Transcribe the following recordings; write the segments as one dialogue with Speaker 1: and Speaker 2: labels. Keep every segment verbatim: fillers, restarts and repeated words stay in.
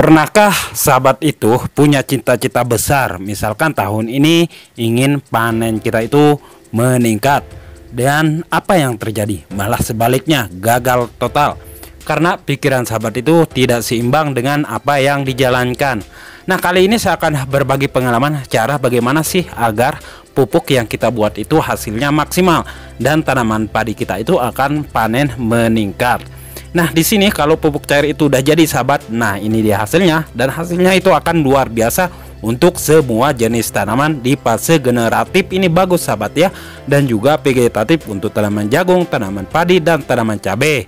Speaker 1: Pernahkah sahabat itu punya cita-cita besar, misalkan tahun ini ingin panen kita itu meningkat, dan apa yang terjadi? Malah sebaliknya, gagal total karena pikiran sahabat itu tidak seimbang dengan apa yang dijalankan. Nah, kali ini saya akan berbagi pengalaman cara bagaimana sih agar pupuk yang kita buat itu hasilnya maksimal dan tanaman padi kita itu akan panen meningkat. Nah, di sini kalau pupuk cair itu udah jadi sahabat, nah ini dia hasilnya, dan hasilnya itu akan luar biasa untuk semua jenis tanaman di fase generatif ini bagus sahabat ya, dan juga vegetatif untuk tanaman jagung, tanaman padi, dan tanaman cabai.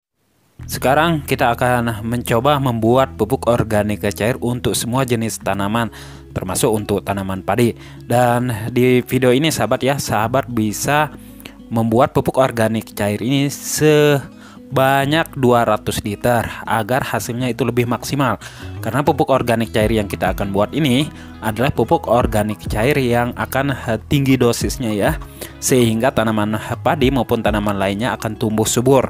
Speaker 1: Sekarang kita akan mencoba membuat pupuk organik cair untuk semua jenis tanaman, termasuk untuk tanaman padi. Dan di video ini sahabat ya, sahabat bisa membuat pupuk organik cair ini sebanyak dua ratus liter agar hasilnya itu lebih maksimal. Karena pupuk organik cair yang kita akan buat ini adalah pupuk organik cair yang akan tinggi dosisnya ya, sehingga tanaman padi maupun tanaman lainnya akan tumbuh subur.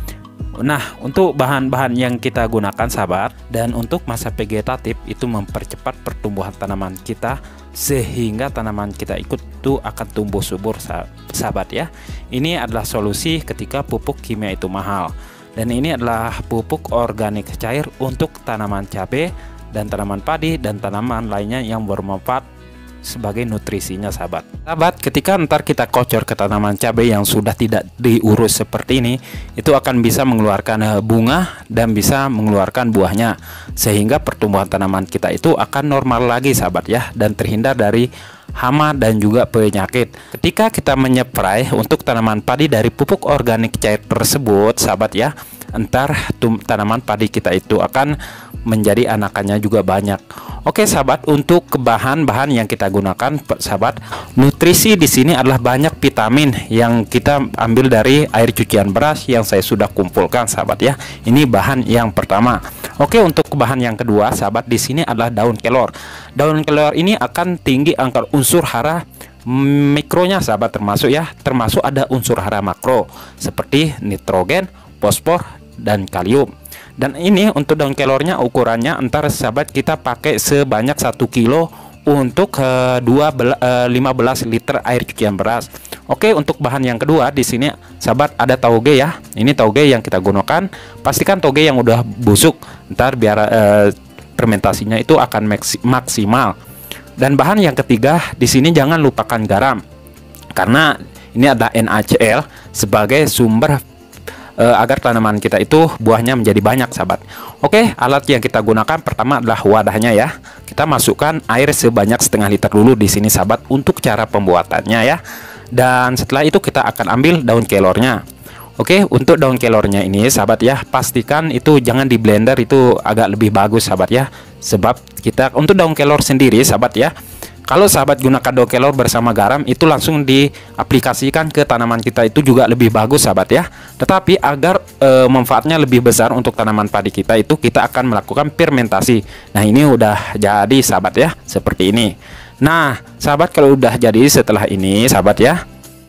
Speaker 1: Nah, untuk bahan-bahan yang kita gunakan sahabat, dan untuk masa vegetatif itu mempercepat pertumbuhan tanaman kita sehingga tanaman kita ikut itu akan tumbuh subur sahabat ya. Ini adalah solusi ketika pupuk kimia itu mahal. Dan ini adalah pupuk organik cair untuk tanaman cabai dan tanaman padi dan tanaman lainnya yang bermanfaat sebagai nutrisinya sahabat. Sahabat, ketika ntar kita kocor ke tanaman cabai yang sudah tidak diurus seperti ini, itu akan bisa mengeluarkan bunga dan bisa mengeluarkan buahnya, sehingga pertumbuhan tanaman kita itu akan normal lagi sahabat ya, dan terhindar dari hama dan juga penyakit. Ketika kita menyeprai untuk tanaman padi dari pupuk organik cair tersebut sahabat ya, entar tanaman padi kita itu akan menjadi anakannya juga banyak. Oke sahabat, untuk bahan-bahan yang kita gunakan sahabat, nutrisi di sini adalah banyak vitamin yang kita ambil dari air cucian beras yang saya sudah kumpulkan sahabat ya. Ini bahan yang pertama. Oke, untuk bahan yang kedua sahabat, di sini adalah daun kelor. Daun kelor ini akan tinggi angka unsur hara mikronya sahabat, termasuk ya, termasuk ada unsur hara makro seperti nitrogen, fosfor, dan kalium. Dan ini untuk daun kelornya ukurannya entar sahabat kita pakai sebanyak satu kilo untuk uh, lima belas liter air cucian beras. Oke, untuk bahan yang kedua di sini sahabat ada tauge ya. Ini tauge yang kita gunakan. Pastikan tauge yang udah busuk, ntar biar uh, fermentasinya itu akan maksimal. Dan bahan yang ketiga di sini jangan lupakan garam, karena ini ada NaCl sebagai sumber Uh, agar tanaman kita itu buahnya menjadi banyak sahabat. Oke, alat yang kita gunakan pertama adalah wadahnya ya. Kita masukkan air sebanyak setengah liter dulu di sini sahabat untuk cara pembuatannya ya. Dan setelah itu kita akan ambil daun kelornya. Oke, untuk daun kelornya ini sahabat ya, pastikan itu jangan di blender, itu agak lebih bagus sahabat ya. Sebab kita untuk daun kelor sendiri sahabat ya, kalau sahabat gunakan daun kelor bersama garam itu langsung diaplikasikan ke tanaman kita itu juga lebih bagus sahabat ya. Tetapi agar e, manfaatnya lebih besar untuk tanaman padi kita itu kita akan melakukan fermentasi. Nah, ini udah jadi sahabat ya, seperti ini. Nah sahabat, kalau udah jadi setelah ini sahabat ya,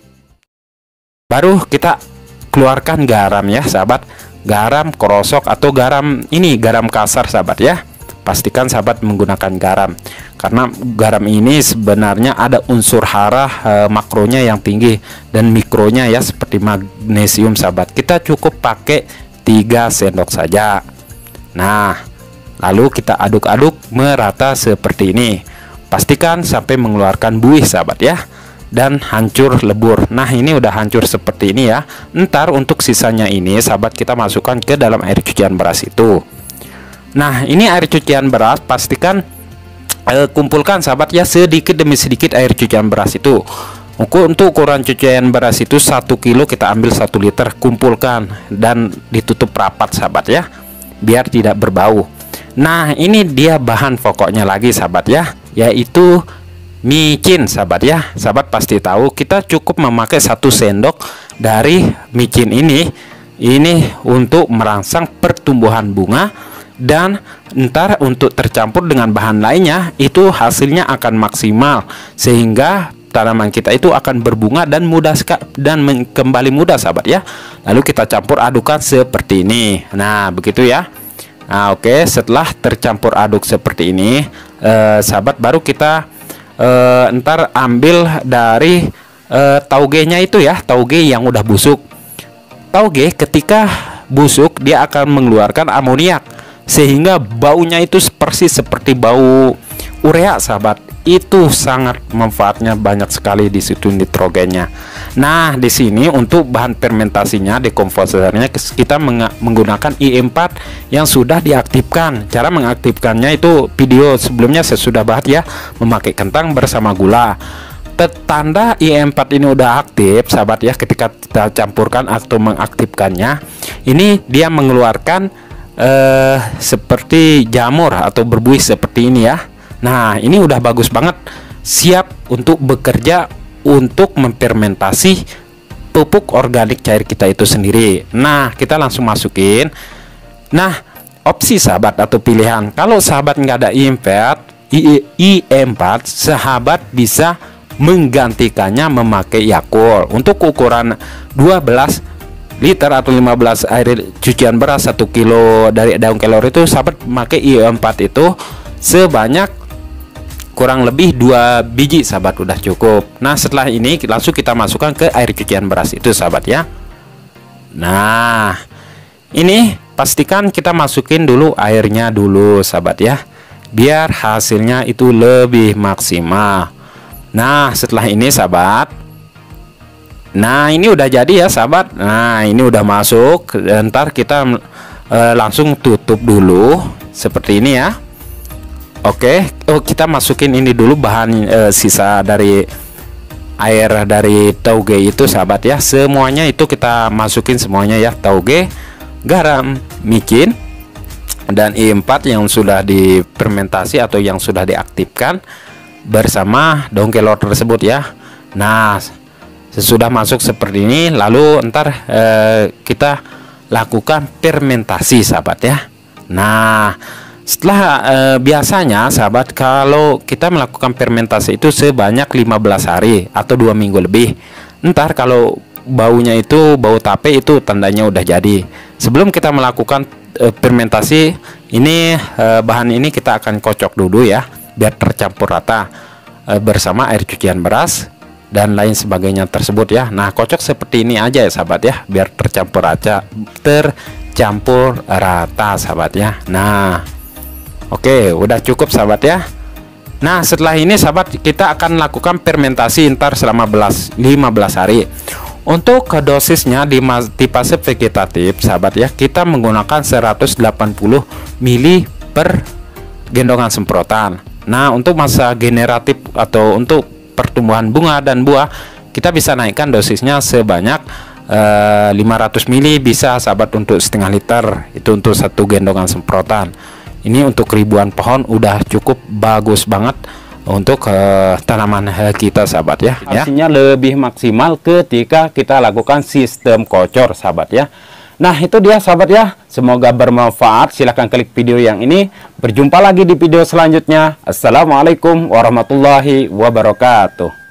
Speaker 1: baru kita keluarkan garam ya sahabat. Garam krosok atau garam ini garam kasar sahabat ya. Pastikan sahabat menggunakan garam, karena garam ini sebenarnya ada unsur hara e, makronya yang tinggi dan mikronya ya, seperti magnesium sahabat. Kita cukup pakai tiga sendok saja. Nah, lalu kita aduk-aduk merata seperti ini. Pastikan sampai mengeluarkan buih sahabat ya, dan hancur lebur. Nah, ini udah hancur seperti ini ya. Ntar untuk sisanya ini sahabat kita masukkan ke dalam air cucian beras itu. Nah, ini air cucian beras, pastikan eh, kumpulkan sahabat ya, sedikit demi sedikit air cucian beras itu. Untuk ukuran cucian beras itu satu kilo, kita ambil satu liter, kumpulkan dan ditutup rapat sahabat ya, biar tidak berbau. Nah, ini dia bahan pokoknya lagi sahabat ya, yaitu micin sahabat ya. Sahabat pasti tahu kita cukup memakai satu sendok dari micin ini. Ini untuk merangsang pertumbuhan bunga, dan ntar untuk tercampur dengan bahan lainnya itu hasilnya akan maksimal, sehingga tanaman kita itu akan berbunga dan mudah dan kembali mudah sahabat ya. Lalu kita campur adukan seperti ini. Nah, begitu ya. Nah, oke, setelah tercampur aduk seperti ini, eh, sahabat, baru kita eh, ntar ambil dari eh, tauge-nya itu ya, tauge yang udah busuk. Tauge ketika busuk dia akan mengeluarkan amoniak, sehingga baunya itu persis seperti bau urea, sahabat. Itu sangat manfaatnya banyak sekali di situ nitrogennya. Nah, di sini untuk bahan fermentasinya, dekomposernya, kita menggunakan I E empat yang sudah diaktifkan. Cara mengaktifkannya itu video sebelumnya saya sudah bahas ya, memakai kentang bersama gula. Tanda I E empat ini udah aktif, sahabat ya, ketika kita campurkan atau mengaktifkannya, ini dia mengeluarkan eh, seperti jamur atau berbuih seperti ini ya. Nah, ini udah bagus banget, siap untuk bekerja untuk memfermentasi pupuk organik cair kita itu sendiri. Nah, kita langsung masukin. Nah, opsi sahabat atau pilihan, kalau sahabat nggak ada I E empat, sahabat bisa menggantikannya memakai Yakult. Untuk ukuran dua belas liter atau lima belas air cucian beras satu kilo dari daun kelor itu, sahabat pakai I E empat itu sebanyak kurang lebih dua biji, sahabat, udah cukup. Nah, setelah ini langsung kita masukkan ke air cucian beras itu, sahabat ya. Nah, ini pastikan kita masukin dulu airnya dulu, sahabat ya, biar hasilnya itu lebih maksimal. Nah, setelah ini, sahabat, nah ini udah jadi ya, sahabat. Nah, ini udah masuk. Ntar kita eh, langsung tutup dulu seperti ini ya. Oke, oh, kita masukin ini dulu bahan e, sisa dari air dari tauge itu, sahabat ya. Semuanya itu kita masukin semuanya ya, tauge, garam, micin, dan I E empat yang sudah difermentasi atau yang sudah diaktifkan bersama daun kelor tersebut ya. Nah, sesudah masuk seperti ini, lalu ntar e, kita lakukan fermentasi, sahabat ya. Nah, setelah e, biasanya, sahabat, kalau kita melakukan fermentasi itu sebanyak lima belas hari atau dua minggu lebih. Ntar kalau baunya itu bau tape, itu tandanya udah jadi. Sebelum kita melakukan e, fermentasi ini, e, bahan ini kita akan kocok dulu ya, biar tercampur rata e, bersama air cucian beras dan lain sebagainya tersebut ya. Nah, kocok seperti ini aja ya, sahabat ya, biar tercampur aja, tercampur rata, sahabat ya. Nah, oke, udah cukup, sahabat ya. Nah, setelah ini, sahabat, kita akan lakukan fermentasi ntar selama lima belas hari. Untuk dosisnya di, di fase vegetatif, sahabat ya, kita menggunakan seratus delapan puluh mililiter per gendongan semprotan. Nah, untuk masa generatif atau untuk pertumbuhan bunga dan buah, kita bisa naikkan dosisnya sebanyak eh, lima ratus mililiter bisa, sahabat, untuk setengah liter. Itu untuk satu gendongan semprotan. Ini untuk ribuan pohon udah cukup bagus banget untuk uh, tanaman kita, sahabat ya. Hasilnya lebih maksimal ketika kita lakukan sistem kocor, sahabat ya. Nah, itu dia, sahabat ya. Semoga bermanfaat. Silahkan klik video yang ini. Berjumpa lagi di video selanjutnya. Assalamualaikum warahmatullahi wabarakatuh.